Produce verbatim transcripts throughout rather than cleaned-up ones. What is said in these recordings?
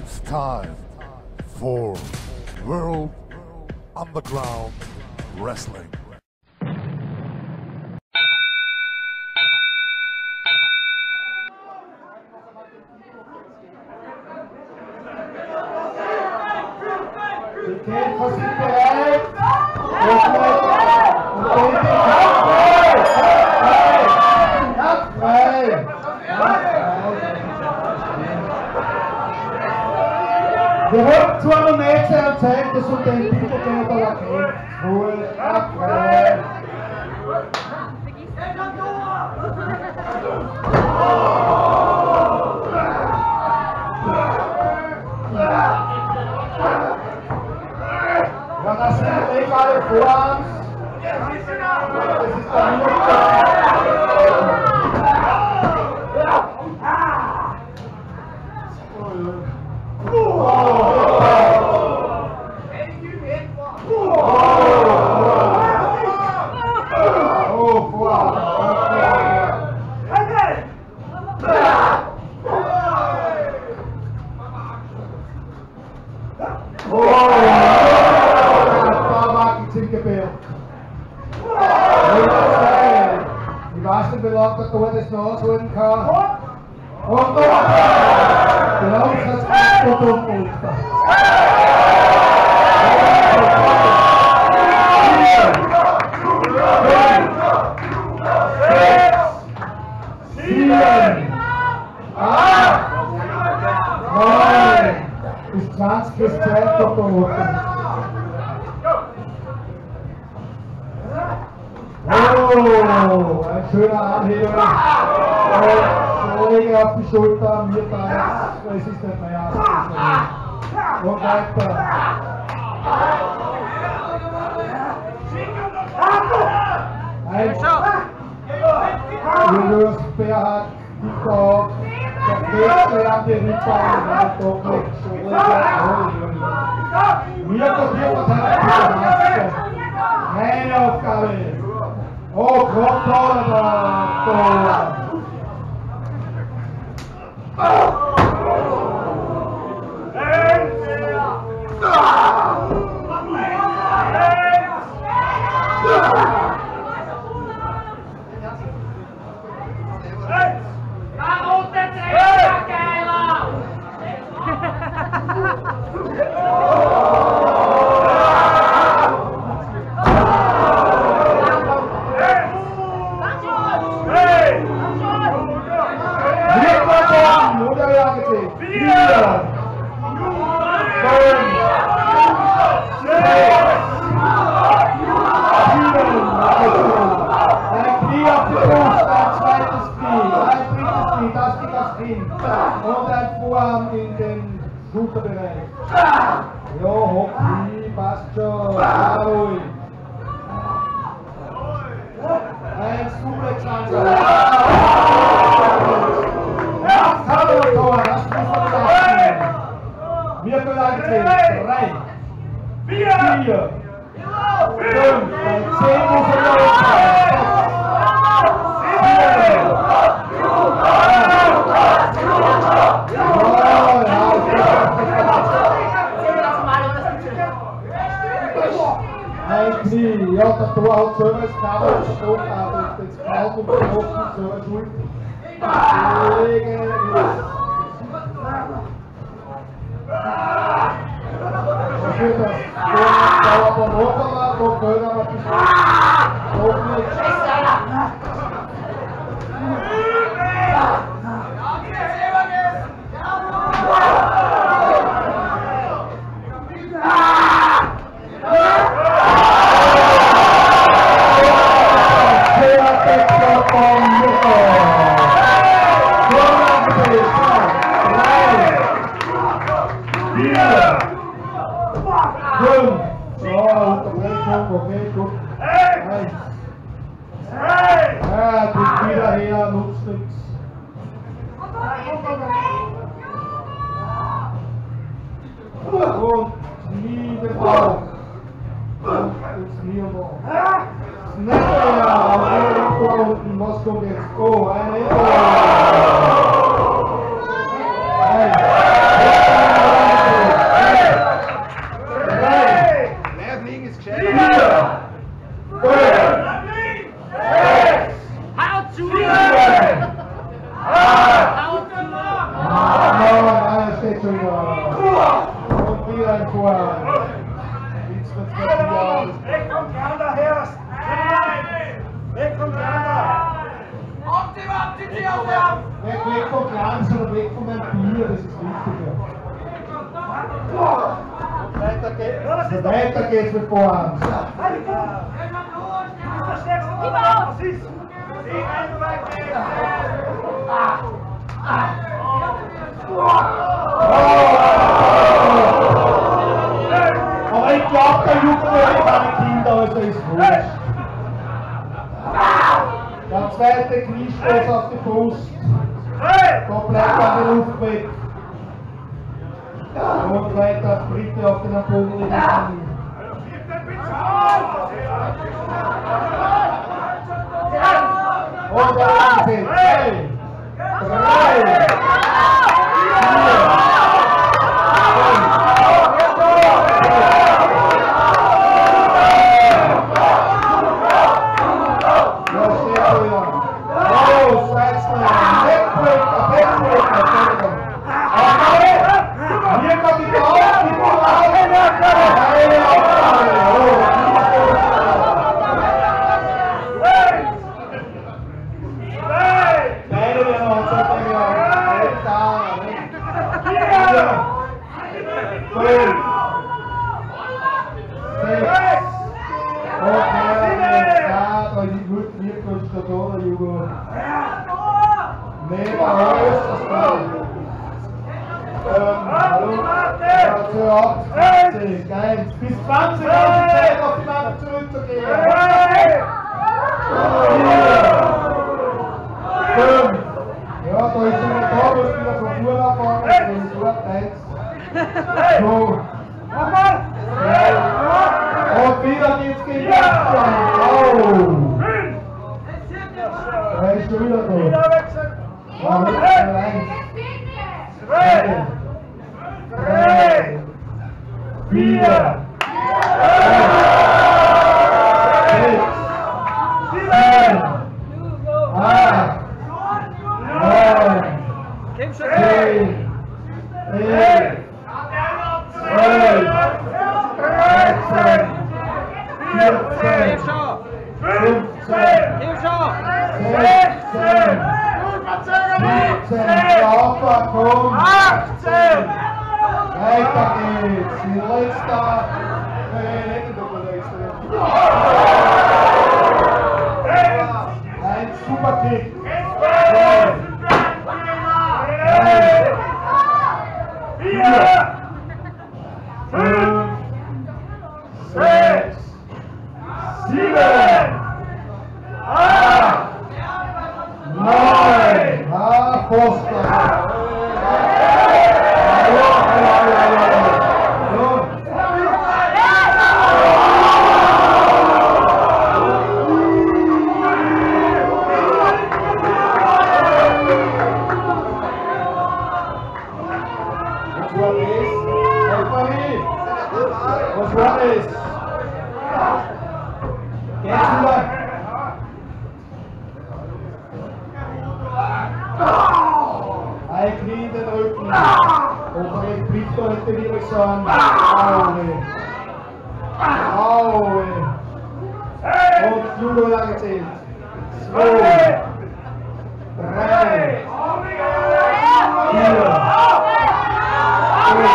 It's time for World Underground Wrestling. Die Kämpfer sind bereit. Wir haben zwar noch nicht sehr Zeit, dass unter den Titel geht, aber kämpft. Ruhe, abfrei. Ja, das sind die legale Vorarms. Das ist der Mirko. Ich weiß nicht, wie lange der Tor das noch ausholen kann. Und noch! Genau, das hat es gut umgebracht. sieben, acht, neun, bis zwanzig bis zwei Minuten. Oh, ein schöner Anheber. Schläge auf die Schulter, mir da es ist nicht mehr aus. Und weiter. Eins. Julius Berhard, die auf. Der Feste an die Rippe an, doch nicht Schläge. Mirko hier verteidigt die Maske. Keine Aufgabe. Oh, Kopfball, Tor! Und ein Vorarm in den Schulterbereich. Ja, Hockey, passt schon. Ja, ruhig. Ein Suplex-Ansatz. Das kann man Tor, das muss man lassen. Mirko langzählt. Drei, vier, fünf, zehn muss er laufen. Ein Knie, ja, der Tor hat selber das Kabel gestochen, aber das Kraut und Knochen selber schuld. Kollege ist. Dafür das Tor dauert von Obermann, da können wir ein bisschen noch nicht. Okay, gut. Eins. Ja, geht wieder her, nutzt nichts. Und Knie den Bauch. Und das Knie und Bauch. Snapper, aber da unten, was kommt jetzt? Oh, eine Eins. geht schon wieder. Und wieder ein Tor. Jetzt wird es wieder aus. Weg vom Kran daher! Weg vom Kran da! Auf die Wand, die Tür auf der Hand! Weg, weg vom Kran, sondern weg von meinem Bier, das ist wichtiger. Weiter geht's. Weiter geht's mit Vorhand. Das ist der stärkste Mann. Was ist? Aber ich glaube, der Junge hat keine Kinder, also ist wurscht. Der zweite Kniestoß auf die Brust. Da bleibt er die Luft weg. Und weiter, dritte auf den Boden in den Knie. Und der Ansehen. Drei. Drei. Bis zwanzig auf die Zeit auf die Matte zurückzugehen. fünf. Ja, da ist schon der Torwart wieder von vorne anfangen, das ist gut, eins. So. Und wieder geht's gegen den Abstand. Oh. Da ist schon wieder da. Ja, mit eins. Zwei. Drei. Vier. Sechs. Sieben. Acht. Neun. Zehn. Elf. Zwölf. dreizehn. vierzehn. fünfzehn. sechzehn. siebzehn. Laufer, komm. achtzehn. Weiter geht's. Die letzte. Nein, nicht der letzte. Ein super Kick. Vier. Fünf. Sechs. Sieben. Acht. Neun. Ah, Poster. Was war das? Geht's wieder? Ein Knie in den Rücken. Und ein Blick da hätte wieder sagen. Aue. Aue. Und Judo lang gezählt. Zwei. Drei. Vier. Fünf.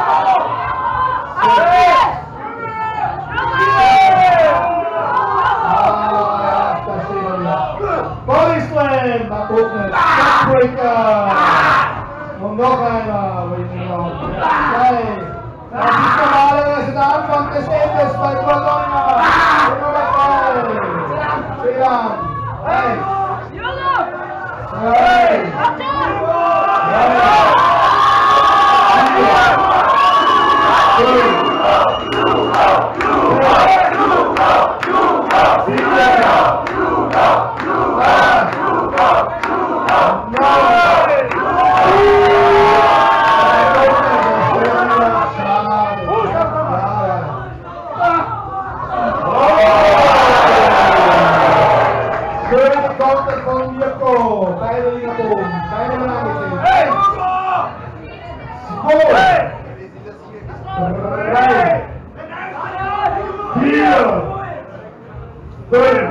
Bodyslam, da gucken, Backbreaker und noch einer, zwei, das ist normalerweise der Anfang des Endes bei Donninger, Nummer drei, vier, eins, zwei, zwei, drei, vier, fünf,